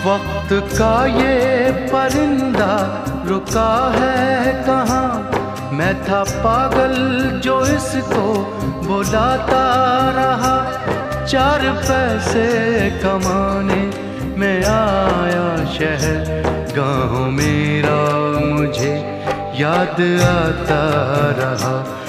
वक्त का ये परिंदा रुका है कहाँ, मैं था पागल जो इसको बुलाता रहा। 4 पैसे कमाने में आया शहर, गाँव मेरा मुझे याद आता रहा।